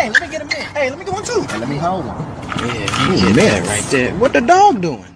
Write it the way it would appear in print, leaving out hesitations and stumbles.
Hey, let me get a mint. Hey, let me get one too. And let me hold one. Yeah, you get that right there. What the dog doing?